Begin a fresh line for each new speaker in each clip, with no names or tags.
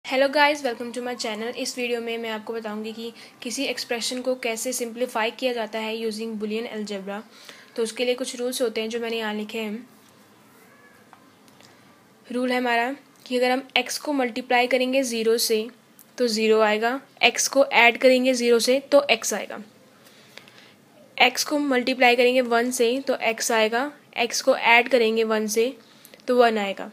Hello guys, welcome to my channel. इस video में मैं आपको बताऊंगी कि किसी एक्सप्रेशन को कैसे सिंप्लीफाई किया जाता है यूजिंग बुलियन अलजेब्रा। तो उसके लिए कुछ रूल्स होते हैं जो मैंने यहाँ लिखे हैं। रूल है हमारा कि अगर हम x को मल्टीप्लाई करेंगे 0 से तो 0 आएगा, x को ऐड करेंगे 0 से तो x आएगा, x को मल्टीप्लाई करेंगे 1 से तो x आएगा, x को ऐड करेंगे 1 से तो 1 आएगा,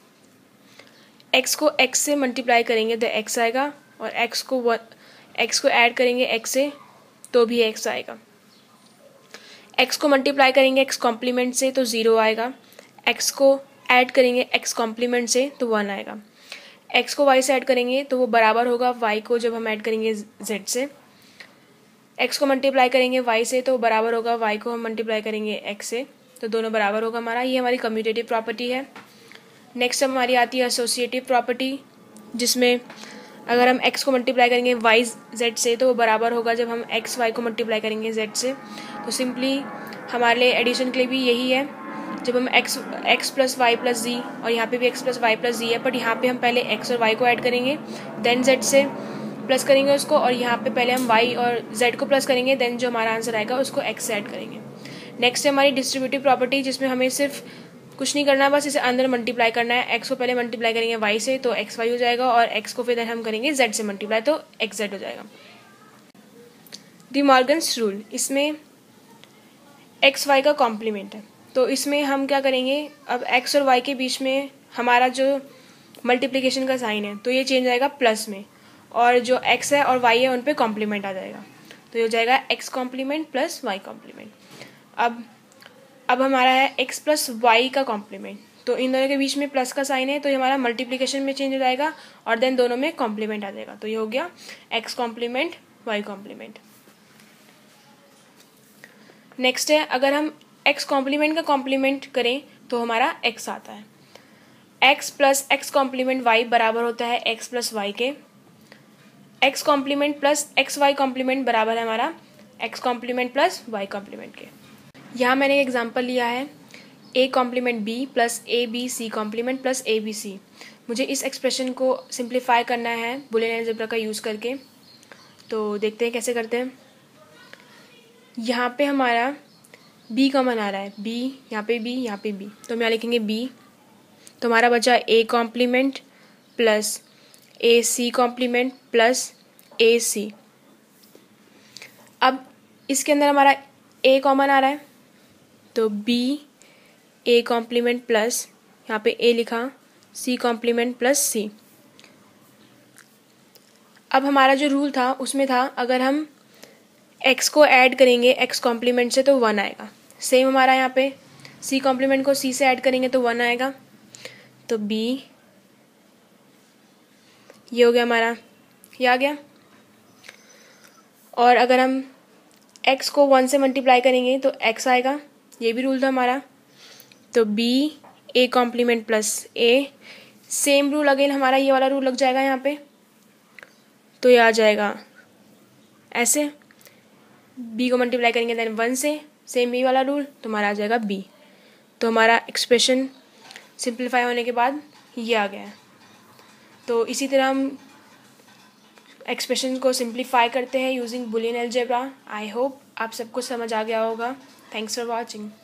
x को x से मल्टीप्लाई करेंगे तो x आएगा और x को ऐड करेंगे x से तो भी x आएगा। x को मल्टीप्लाई करेंगे x कॉम्प्लीमेंट से तो 0 आएगा, x को ऐड करेंगे x कॉम्प्लीमेंट से तो 1 आएगा, x को y से ऐड करेंगे तो वो बराबर होगा y को जब हम ऐड करेंगे z से, x को मल्टीप्लाई करेंगे y से तो बराबर होगा y को हम मल्टीप्लाई करेंगे x से, तो दोनों बराबर होगा हमारा। ये हमारी कम्यूटेटिव प्रॉपर्टी है। नेक्स्ट हमारी आती है एसोसिएटिव प्रॉपर्टी, जिसमें अगर हम x को मल्टीप्लाई करेंगे y z से तो वो बराबर होगा जब हम x y को मल्टीप्लाई करेंगे z से। तो सिंपली हमारे लिए एडिशन के लिए भी यही है, जब हम x plus Y plus Z, और यहाँ पे भी x plus Y plus Z है, बट यहाँ पे हम पहले x और y को ऐड करेंगे देन z से प्लस करेंगे उसको, और यहाँ पे पहले हम y और z को प्लस करेंगे देन जो हमारा आंसर आएगा उसको x से ऐड करेंगे। नेक्स्ट है हमारी डिस्ट्रीब्यूटिव प्रॉपर्टी, जिसमें हमें सिर्फ कुछ नहीं करना, बस इसे अंदर मल्टीप्लाई करना है। x को पहले मल्टीप्लाई करेंगे y से तो x y हो जाएगा, और x को फिर हम करेंगे z से मल्टीप्लाई तो x z हो जाएगा। डी मॉर्गन्स रूल, इसमें x y का कॉम्प्लीमेंट है, तो इसमें हम क्या करेंगे, अब x और y के बीच में हमारा जो मल्टीप्लिकेशन का साइन है तो ये चेंज आएगा प्लस में, और जो x है और y है उन पे कॉम्प्लीमेंट आ जाएगा, तो ये हो जाएगा x complement plus y complement. अब हमारा है x प्लस वाई का कॉम्प्लीमेंट, तो इन दोनों के बीच में प्लस का साइन है तो ये हमारा मल्टीप्लिकेशन में चेंज हो जाएगा और देन दोनों में कॉम्प्लीमेंट आ जाएगा, तो ये हो गया x complement y complement. Next है, अगर हम x कॉम्प्लीमेंट का कॉम्प्लीमेंट करें तो हमारा x आता है। x plus x complement y बराबर होता है x प्लस वाई के, x complement plus x y complement बराबर है हमारा x complement plus y complement के। यहाँ मैंने एक एग्जांपल लिया है a complement b plus A B C complement plus A B C. मुझे इस एक्सप्रेशन को सिंप्लीफाई करना है बुलियन अलजेब्रा का यूज़ करके, तो देखते हैं कैसे करते हैं। यहाँ पे हमारा b कॉमन आ रहा है, b यहाँ पे b यहाँ पे b, तो हम यहाँ लिखेंगे b, तो हमारा बचा a complement plus A C complement plus A C. अब इसके अंदर हमारा a कॉमन आ रहा है तो b a कॉम्प्लीमेंट प्लस यहाँ पे a लिखा c कॉम्प्लीमेंट प्लस c। अब हमारा जो रूल था उसमें था अगर हम x को ऐड करेंगे x कॉम्प्लीमेंट से तो 1 आएगा, सेम हमारा यहाँ पे c कॉम्प्लीमेंट को c से ऐड करेंगे तो 1 आएगा, तो b ये हो गया हमारा, ये आ गया। और अगर हम x को 1 से मल्टीप्लाई करेंगे तो x आएगा, ये भी रूल था हमारा, तो b a complement plus a, same rule again हमारा ये वाला रूल लग जाएगा यहाँ पे, तो ये आ जाएगा ऐसे, b को मल्टीप्लाई करेंगे देन 1 से, सेम b वाला रूल, तो हमारा आ जाएगा b। तो हमारा एक्सप्रेशन सिंप्लीफाई होने के बाद ये आ गया है। तो इसी तरह हम एक्सप्रेशन को सिंप्लीफाई करते हैं using Boolean algebra. I hope आप सबको समझ आ गया होगा। Thanks for watching.